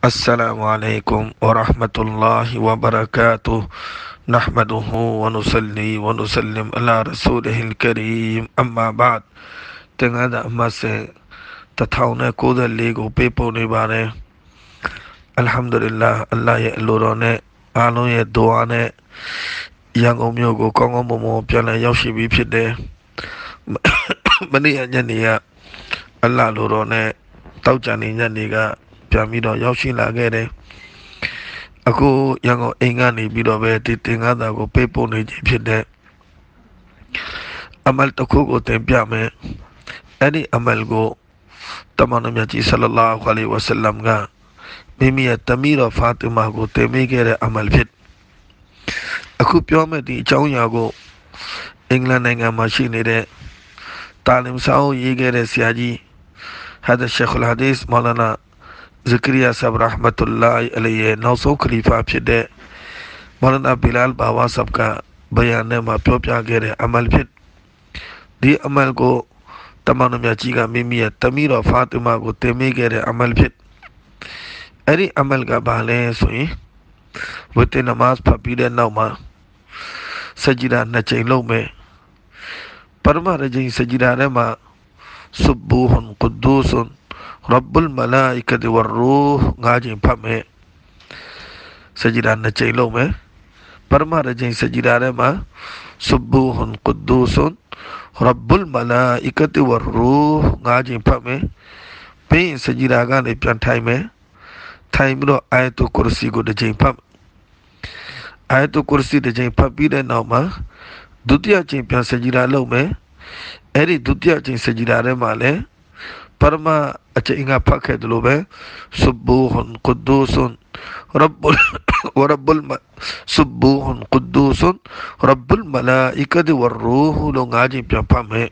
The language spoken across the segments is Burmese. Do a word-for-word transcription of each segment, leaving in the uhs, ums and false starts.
السلام عليكم ورحمة الله وبركاته نحمده ونصلي ونسلم على رسوله الكريم أما بعد تنغادا أما سي تتاونا كودا ليغو بيبو نباري الحمد لله الله يألوروني آلون يدواني ရန်ကုန်မြို့ကိုကောင်းကောင်းမွန်မွန်ပြန်လည်ရောက်ရှိပြီးဖြစ်တယ်မနေ့ညနေကအလ္လာဟ်လိုတော်နဲ့တောက်ကြနေညနေကပြန်ပြီးတော့ရောက်ရှိလာခဲ့တယ်အခုရန်ကုန်အိမ်ကနေပြီးတော့ပဲဒီတင်ကားသားကိုပေးပို့နေခြင်းဖြစ်တဲ့အမလ်တစ်ခုကိုတင်ပြမယ်အဲ့ဒီအမလ်ကိုတမန်တော်မြတ်ကြီးဆလလာဟူအလိုင်ဝါဆလမ်ကမိမိရဲ့တမီးတော်ဖာတီမာကိုတင်ပေးခဲ့တဲ့အမလ်ဖြစ်အခုပြောမယ့်ဒီအကြောင်းအရာကိုအင်္ဂလန်နိုင်ငံမှာရှိနေတဲ့တာလင်ဆောင်းရေးခဲ့တဲ့ဆရာကြီးဟာဒ်ရှိခ်အလ်ဟာဒီစ်မောလာနာဇကရီယာဆပ်ရဟ်မတ်တူလာဟ်အလိုင်ရဲ့နောက်ဆုံးခလီဖာဖြစ်တဲ့မောလာနာဘီလာလ်ဘာဝါဆပ်ကဘယာန်နဲ့မှာပြောပြခဲ့တဲ့အမလ်ဖြစ်ဒီအမလ်ကိုတမန်တော်မြတ်ကြီးကမိမိရဲ့တမီးတော်ဖာတီမာကိုတင်ပေးခဲ့တဲ့အမလ်ဖြစ်အဲ့ဒီအမလ်ကဘာလဲဆိုရင်ဝတ်တဲ့နမတ်ဖတ်ပြီးတဲ့နောက်မှာစဂျီဒါနှစ်ချိန်လုပ်မယ်ပရမရဂျင်စဂျီဒါထဲမှာဆုဘူဟွန်ကုဒူဆွန်ရဘ်လ်မလာအီကတ်ဝရ်ရူဟ်ငါးချိန်ဖတ်မယ်စဂျီဒါနှစ်ချိန်လုပ်မယ်ပရမရဂျင်စဂျီဒါထဲမှာဆုဘူဟွန်ကုဒူဆွန်ရဘ်လ်မလာအီကတ်ဝရ်ရူဟ်ငါးချိန်ဖတ်မယ်ပြီးရင်စဂျီဒါကနေပြန်ထိုင်မယ်ထိုင်ပြီးတော့အာယတ်ကုရစီကိုတစ်ချိန်ဖတ်အာယတ်ကုရစီတစ်ချိန်ဖတ်ပြီးတဲ့နောက်မှာဒုတိယချိန်ပြန်စဂျီဒါလုပ်မယ်အဲ့ဒီဒုတိယချိန်စဂျီဒါထဲမှာလည်းပရမအချိန်ကဖတ်ခဲ့တယ်လို့ပဲဆုဘူဟွန်ကုဒူဆွန်ရဘ်ဝရဘ်လ်ဆုဘူဟွန်ကုဒူဆွန်ရဘ်လ်မလာအီကတ်ဝရ်ရူဟ်လို့ငါးချိန်ပြန်ဖတ်မယ်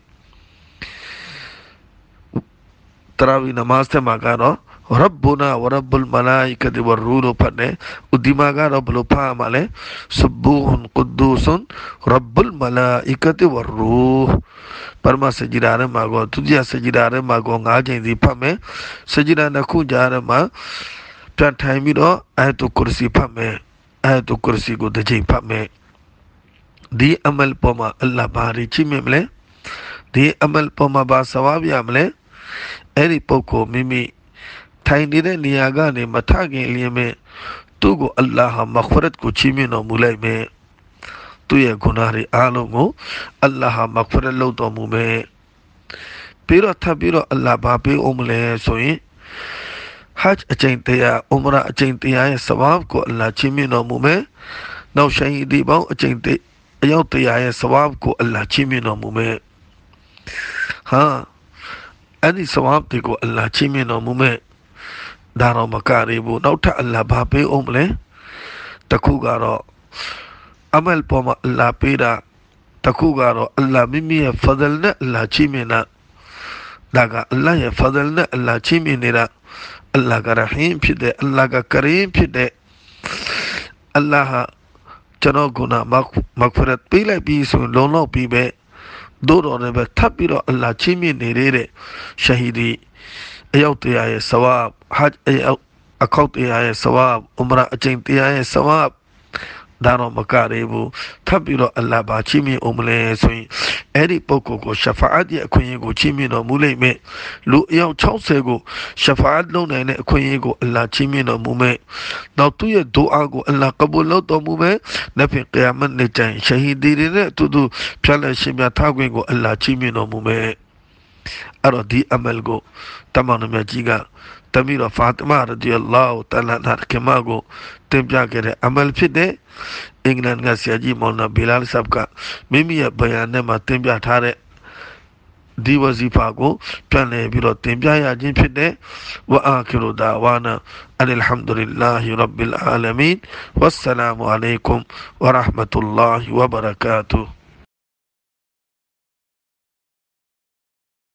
တရာဝီနမတ်ထဲမှာကတော့ربنا ورب الملائكة والروح فنه ودماغا رب لو فامله سبوح قدوس رب الملائكة والروح پرما سجدہ رے ماگو تجیا سجدہ رے ماگو ngāချိန်စီဖတ်မယ်စဂျီဒါနှစ်ခုကြားထဲမှာပြန်ထိုင်ပြီးတော့အာယတ်ကုရစီဖတ်မယ်အာယတ်ကုရစီကိုတစ်ချိန်ဖတ်မယ်ဒီအမလ်ပေါ်မှာအလ္လာဟ်ဘာရီချီးမြှင့်မလဲဒီအမလ်ပေါ်မှာဘာဆဝါဘ်ရမလဲအဲ့ဒီပုဂ္ဂိုလ်မိမိထိုင်နေတဲ့နေရာကနေမထခင်လျင်မဲ့သူ့ကိုအလ္လာဟ်မဂ်ဖရတ်ကိုချီးမြှင့်တော်မူလိုက်မယ်သူ့ရဲ့ဂုဏ်တွေအားလုံးကိုအလ္လာဟ်မဂ်ဖရတ်လုပ်တော်မူမယ်ပြီးတော့ထပ်ပြီးတော့အလ္လာဟ်ဘာပေးအောင်မလဲဆိုရင်ဟဂျ်အကျင့်တရားဥမရာအကျင့်တရားရဲ့ဆဝါဘ်ကိုအလ္လာဟ်ချီးမြှင့်တော်မူမယ်နောက်ရှိဟီဒီပေါင်းအကျင့်အယောက်တရားရဲ့ဆဝါဘ်ကိုအလ္လာဟ်ချီးမြှင့်တော်မူမယ်ဟာအဲ့ဒီဆဝါဘ်တွေကိုအလ္လာဟ်ချီးမြှင့်တော်မူမယ်ဒါတော့မကရဘူးနောက်ထပ်အလ္လာဟ်ဘာပေးအောင်မလဲတခုကတော့အမလ်ပေါ်မှာအလ္လာဟ်ပေးတာတခုကတော့အလ္လာဟ်မိမိရဲ့ဖဒလ်နဲ့အလ္လာဟ်ချီးမြှင့်တာဒါကအလ္လာဟ်ရဲ့ဖဒလ်နဲ့အလ္လာဟ်ချီးမြှင့်နေတာအလ္လာဟ်ကရဟီမ်ဖြစ်တယ်အလ္လာဟ်ကကရီမ်ဖြစ်တယ်အလ္လာဟ်ကျွန်တော်ကနာမဂ်ဖရတ်ပေးလိုက်ပြီးဆိုလုံလောက်ပြီးပဲဒို့တော်လည်းပဲထပ်ပြီးတော့အလ္လာဟ်ချီးမြှင့်နေတဲ့ရှဟီဒီအယောက်တရားရဲ့ဆဝါဘ်ဟဂျ်အယောက်အခောက်တရားရဲ့ဆဝါဘ်ဥမရာအကျင့်တရားရဲ့ဆဝါဘ်ဒါတော့မကရဘူးထပ်ပြီးတော့အလ္လာဟ်ဘာချီးမြှင့်အောင်မလဲဆိုရင်အဲ့ဒီပုဂ္ဂိုလ်ကိုရှဖာအတ်ရဲ့အခွင့်အရေးကိုချီးမြှင့်တော်မူလိမ့်မယ်လူအယောက်၆၀ကိုရှဖာအတ်လုပ်နိုင်တဲ့အခွင့်အရေးကိုအလ္လာဟ်ချီးမြှင့်တော်မူမယ်နောက်သူ့ရဲ့ဒူအာကိုအလ္လာဟ်ကဘူလ်လုပ်တော်မူမယ်လက်ဖြင့်ကယာမတ်နေ့ကျရင်ရှဟီဒီတွေနဲ့အတူတူဖြတ်လက်ရှင်များထားခွင့်ကိုအလ္လာဟ်ချီးမြှင့်တော်မူမယ်အဲ့တော့ဒီအမလ်ကိုတမန်တော်မြတ်ကြီးကတမီးတော်ဖာတီမာရဒီအလ္လာဟူတအာလာနာကမာကိုတင်ပြခဲ့တဲ့အမလ်ဖြစ်တဲ့အင်္ဂလန်ကဆရာကြီးမောင်နာဘီလာလ်ဆပ်ကမိမိရဲ့ဘယာန်နဲ့မှာတင်ပြထားတဲ့ဒီဝဇီဖာကိုပြန်လည်ပြီးတော့တင်ပြရခြင်းဖြစ်တဲ့ဝအာခီရူဒါဝါနာအလ်ဟမ်ဒူလ illah ရဘ်ဘ်အာလမီန်ဝัสစလာမူအလိုင်ကွမ်ဝရဟ်မတုလ္လာဟီဝဘရကာတူ